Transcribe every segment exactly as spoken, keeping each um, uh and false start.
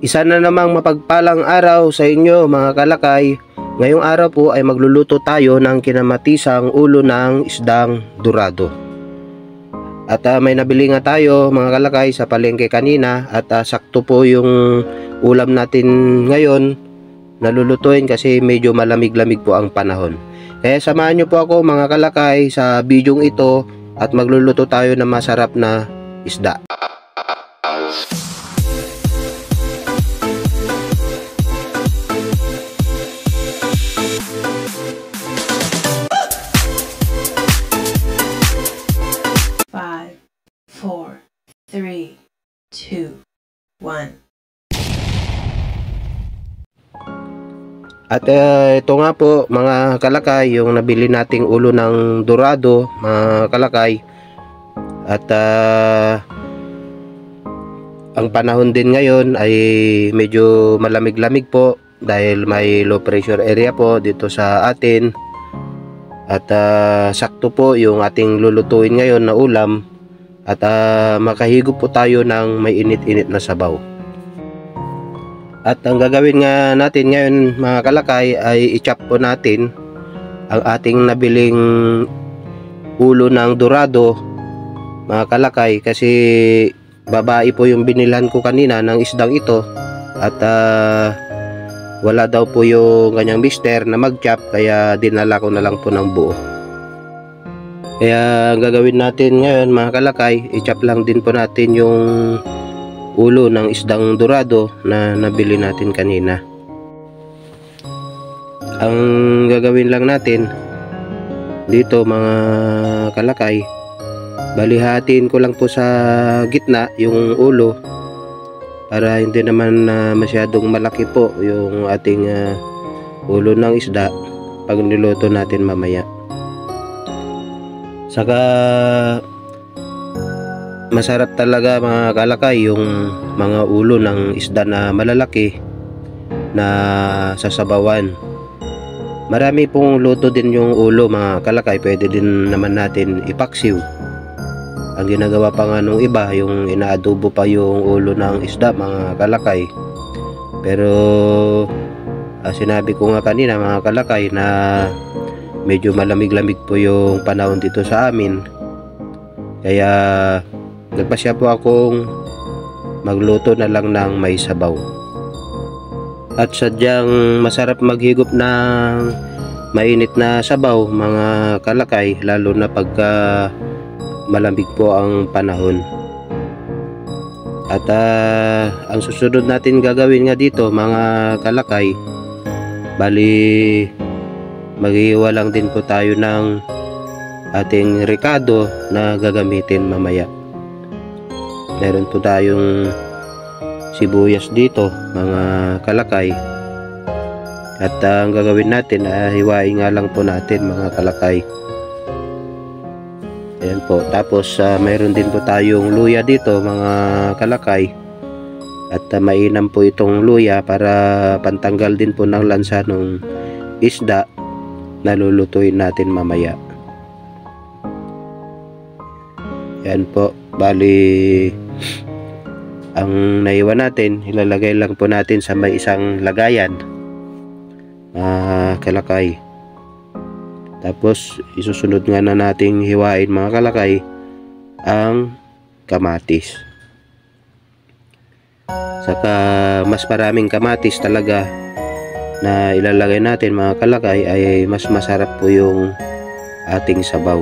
Isa na namang mapagpalang araw sa inyo mga kalakay. Ngayong araw po ay magluluto tayo ng kinamatisang ulo ng isdang dorado. At uh, may nabili nga tayo mga kalakay sa palengke kanina at uh, sakto po yung ulam natin ngayon nalulutuin kasi medyo malamig-lamig po ang panahon. Kaya samahan nyo po ako mga kalakay sa bidyong ito at magluluto tayo ng masarap na isda. five, four, three, two, one. At uh, ito nga po mga kalakay yung nabili nating ulo ng dorado mga kalakay. At uh, ang panahon din ngayon ay medyo malamig-lamig po dahil may low pressure area po dito sa atin. At uh, sakto po yung ating lulutuin ngayon na ulam. At uh, makahigop po tayo ng may init-init na sabaw. At ang gagawin nga natin ngayon mga kalakay ay i-chop po natin ang ating nabiling ulo ng dorado mga kalakay, kasi babae po yung binilhan ko kanina ng isdang ito at uh, wala daw po yung kanyang mister na mag-chop, kaya dinala ko na lang po ng buo. Kaya ang gagawin natin ngayon mga kalakay, i-chop lang din po natin yung ulo ng isdang dorado na nabili natin kanina. Ang gagawin lang natin dito mga kalakay, balihatiin ko lang po sa gitna yung ulo para hindi naman uh, masyadong malaki po yung ating uh, ulo ng isda pag niluto natin mamaya. Saka masarap talaga mga kalakay yung mga ulo ng isda na malalaki na sasabawan. Marami pong luto din yung ulo mga kalakay, pwede din naman natin ipaksiw. Ang ginagawa pa nga nung iba, yung inaadobo pa yung ulo ng isda mga kalakay. Pero uh, sinabi ko nga kanina mga kalakay na medyo malamig-lamig po yung panahon dito sa amin. Kaya nagpasya po akong magluto na lang ng may sabaw. At sadyang masarap maghigop ng mainit na sabaw mga kalakay, lalo na pagka malamig po ang panahon. At uh, ang susunod natin gagawin nga dito mga kalakay, bali maghiwa lang din po tayo ng ating ricado na gagamitin mamaya. Meron po tayong sibuyas dito mga kalakay. At uh, ang gagawin natin ay uh, hiwain nga lang po natin mga kalakay. Ayan po. Tapos uh, mayroon din po tayong luya dito mga kalakay. At uh, mainam po itong luya para pantanggal din po ng lansa ng isda na lulutuin natin mamaya. Ayan po. Bali ang naiwan natin, ilalagay lang po natin sa may isang lagayan mga kalakay. Tapos isusunod nga na nating hiwain mga kalakay ang kamatis. Saka mas maraming kamatis talaga na ilalagay natin mga kalakay ay mas masarap po yung ating sabaw.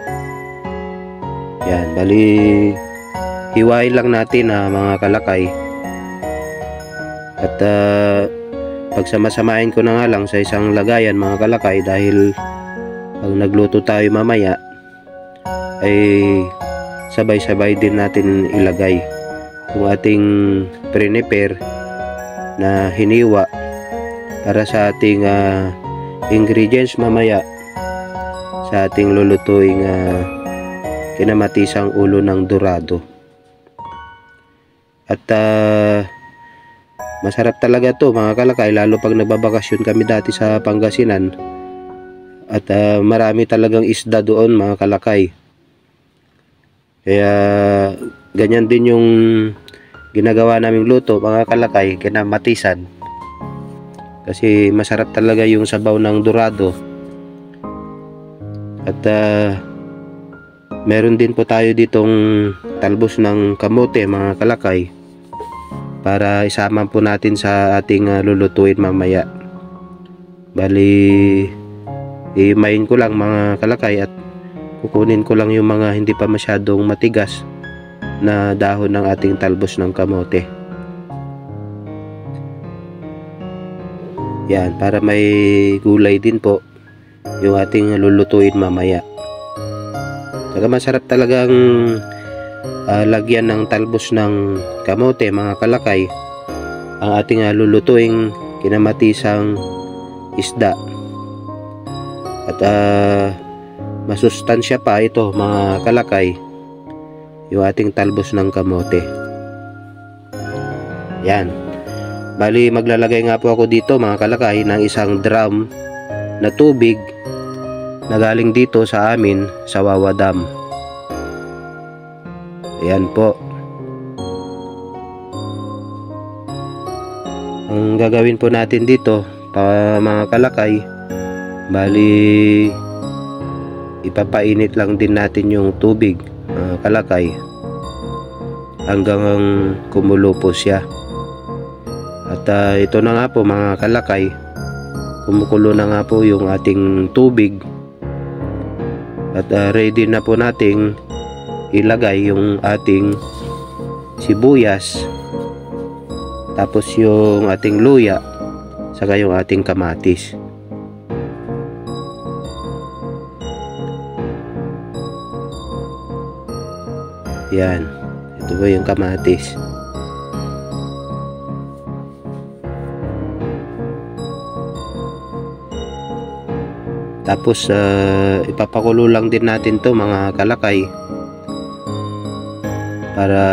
Yan, bali hiwain lang natin ha, mga kalakay. At uh, pagsamasamahin ko na nga lang sa isang lagayan mga kalakay, dahil pag nagluto tayo mamaya ay sabay-sabay din natin ilagay yung ating prepare na hiniwa para sa ating uh, ingredients mamaya sa ating lulutuing uh, kinamatisang ulo ng dorado. At uh, masarap talaga to mga kalakay, lalo pag nagbabakasyon kami dati sa Pangasinan. At uh, marami talagang isda doon mga kalakay. Kaya ganyan din yung ginagawa naming luto mga kalakay, kinamatisan. Kasi masarap talaga yung sabaw ng dorado. At uh, meron din po tayo ditong talbos ng kamote mga kalakay, para isama po natin sa ating uh, lulutuin mamaya. Bali, imayin ko lang mga kalakay at kukunin ko lang yung mga hindi pa masyadong matigas na dahon ng ating talbos ng kamote. Yan, para may gulay din po yung ating lulutuin mamaya. Saka masarap talagang uh, lagyan ng talbos ng kamote mga kalakay ang ating uh, lulutuing kinamatisang isda. At uh, masustansya pa ito mga kalakay, yung ating talbos ng kamote. Yan. Bali, maglalagay nga po ako dito mga kalakay ng isang drum na tubig na galing dito sa amin sa Wawa Dam. Ayan po. Ang gagawin po natin dito pa mga kalakay, bali ipapainit lang din natin yung tubig mga kalakay hanggang kumulo po siya. At uh, ito na nga po mga kalakay, kumukulo na nga po yung ating tubig. At uh, ready na po nating ilagay yung ating sibuyas, tapos yung ating luya, saka yung ating kamatis. Yan, ito po yung kamatis. Tapos uh, ipapakulo lang din natin to mga kalakay, para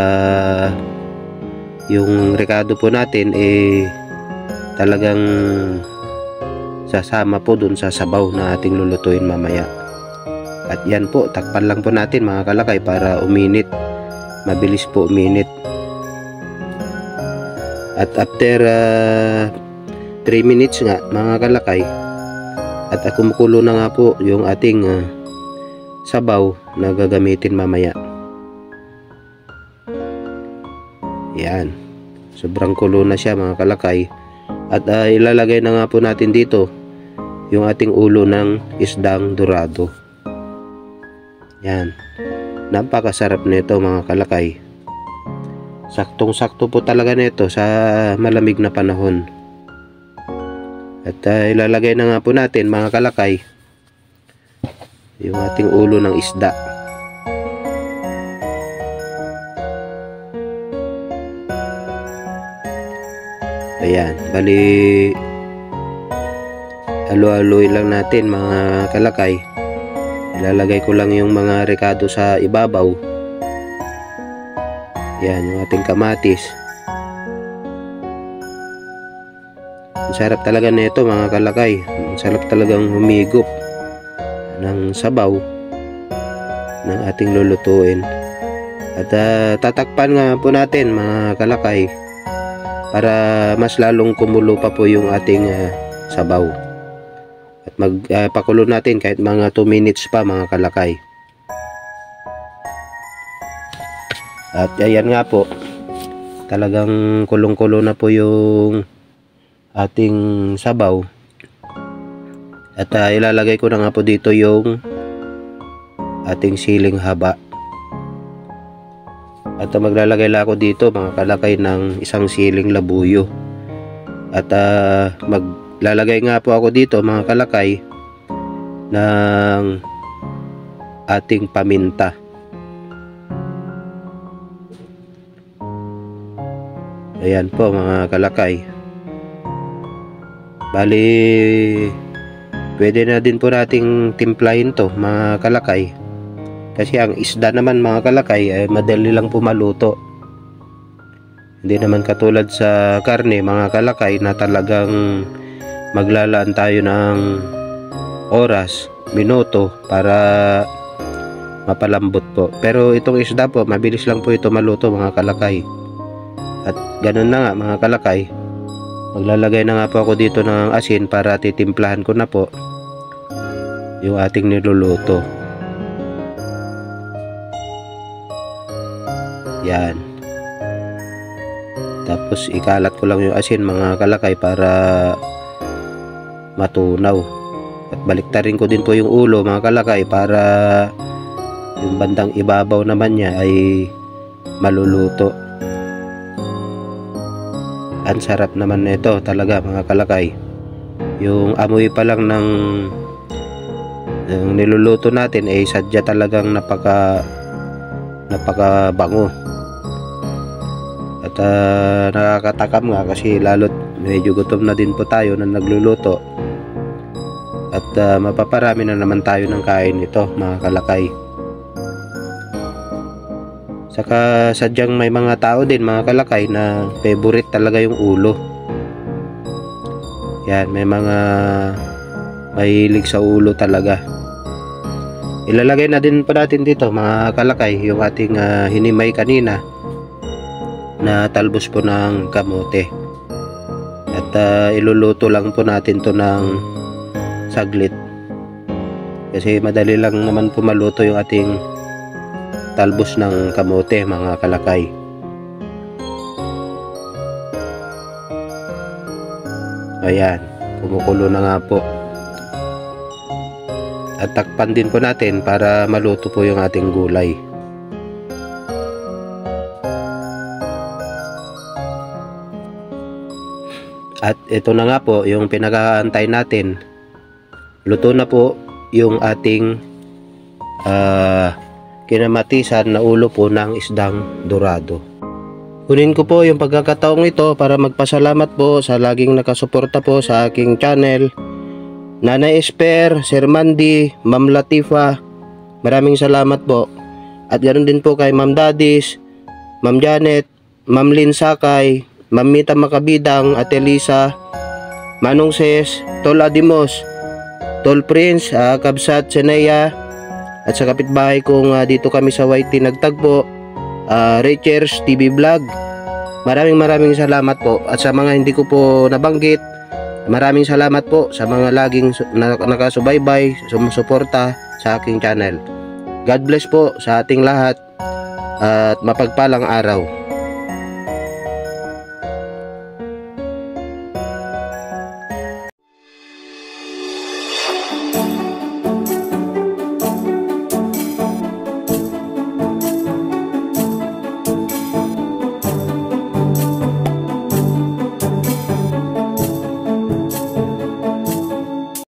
yung rekado po natin eh talagang sasama po dun sa sabaw na ating lulutuin mamaya. At yan po, takpan lang po natin mga kalakay para uminit, mabilis po uminit. At after three uh, minutes nga mga kalakay, at uh, kumukulo na nga po yung ating uh, sabaw na gagamitin mamaya. Yan, sobrang kulo na siya mga kalakay. At uh, ilalagay na nga po natin dito yung ating ulo ng isdang dorado. Yan, napakasarap nito mga kalakay. Saktong sakto po talaga nito sa malamig na panahon. At uh, ilalagay na nga po natin mga kalakay yung ating ulo ng isda. Ayan, bali halo-haloy lang natin mga kalakay. Ilalagay ko lang yung mga rekado sa ibabaw. Yan, yung ating kamatis. Ang sarap talaga nito mga kalakay. Ang sarap talagang humigop ng sabaw ng ating lulutuin. At uh, tatakpan nga po natin mga kalakay para mas lalong kumulo pa po yung ating uh, sabaw. At magpakulo uh, natin kahit mga two minutes pa mga kalakay. At ayan nga po, talagang kulong-kulo na po yung ating sabaw. At uh, ilalagay ko na nga po dito yung ating siling haba. At uh, maglalagay lang ako dito mga kalakay ng isang siling labuyo. At uh, maglalagay nga po ako dito mga kalakay ng ating paminta. Ayan po mga kalakay. Bali, pwede na din po nating timplahin to mga kalakay. Kasi ang isda naman mga kalakay ay madali lang po maluto. Hindi naman katulad sa karne mga kalakay na talagang maglalaan tayo ng oras, minuto para mapalambot po. Pero itong isda po, mabilis lang po ito maluto mga kalakay. At ganun na nga mga kalakay, maglalagay na nga po ako dito ng asin para titimplahan ko na po yung ating niluluto. Yan. Tapos ikalat ko lang yung asin mga kalakay para matunaw. At baliktarin ko din po yung ulo mga kalakay para yung bandang ibabaw naman niya ay maluluto. Ang sarap naman nito talaga mga kalakay. Yung amoy pa lang ng, ng niluluto natin ay sadya talagang napaka napaka bango. At uh, nakakatakam nga kasi lalo't medyo gutom na din po tayo na nagluluto. At uh, mapaparami na naman tayo ng kain nito mga kalakay. Saka sadyang may mga tao din mga kalakay na favorite talaga yung ulo. Yan, may mga mahilig sa ulo talaga. Ilalagay na din po natin dito mga kalakay yung ating uh, hinimay kanina na talbos po ng kamote. At uh, iluluto lang po natin to ng saglit. Kasi madali lang naman po maluto yung ating talbos ng kamote mga kalakay. Ayan, kumukulo na nga po. At takpan din po natin para maluto po yung ating gulay. At ito na nga po yung pinakaantay natin. Luto na po yung ating uh, kinamatisan na ulo po ng isdang dorado. Kunin ko po yung pagkakataong ito para magpasalamat po sa laging nakasuporta po sa aking channel. Nanay Esper, Sir Mandy, Ma'am Latifa, maraming salamat po. At ganoon din po kay Ma'am Dadis, Ma'am Janet, Ma'am Lynn Sakay, Ma'am Mita Makabidang, Ate Lisa, Manong Ses, Tol Adimos, Tol Prince, uh, Kabsat Senaya, at sa kapitbahay kong uh, dito kami sa Y T nagtagpo, uh, Richers T V Vlog. Maraming maraming salamat po. At sa mga hindi ko po nabanggit, maraming salamat po sa mga laging nakasubaybay, sumusuporta sa aking channel. God bless po sa ating lahat at mapagpalang araw.